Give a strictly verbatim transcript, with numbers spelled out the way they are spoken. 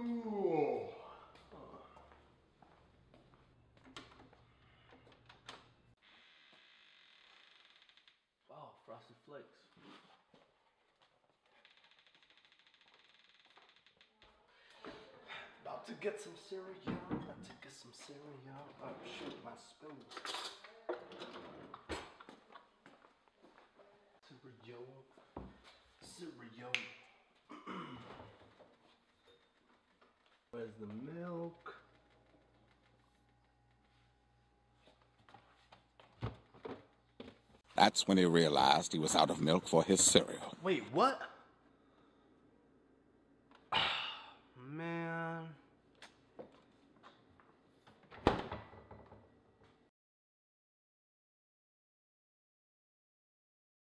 Ooh. Wow, Frosted Flakes. About to get some cereal. About to get some cereal. Oh shoot, my spoon. Cereal. Cereal. Where's the milk? That's when he realized he was out of milk for his cereal. Wait, what?